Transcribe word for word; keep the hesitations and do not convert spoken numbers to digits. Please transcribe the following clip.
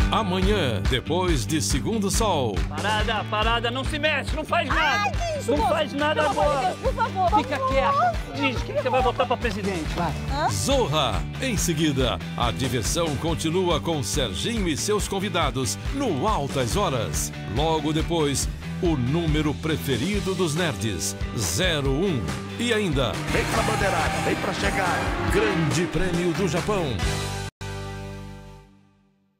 Amanhã, depois de Segundo Sol. Parada, parada, não se mexe, não faz nada. Ai, que isso, não moço? faz nada Pelo amor de agora. Deus, por favor. Fica quieto. Diz, quem você vai votar pra presidente? Vai. Hã? Zorra. Em seguida, a diversão continua com Serginho e seus convidados no Altas Horas. Logo depois, o número preferido dos nerds, zero um. E ainda... Vem pra bandeirada, vem pra chegar. Grande Prêmio do Japão.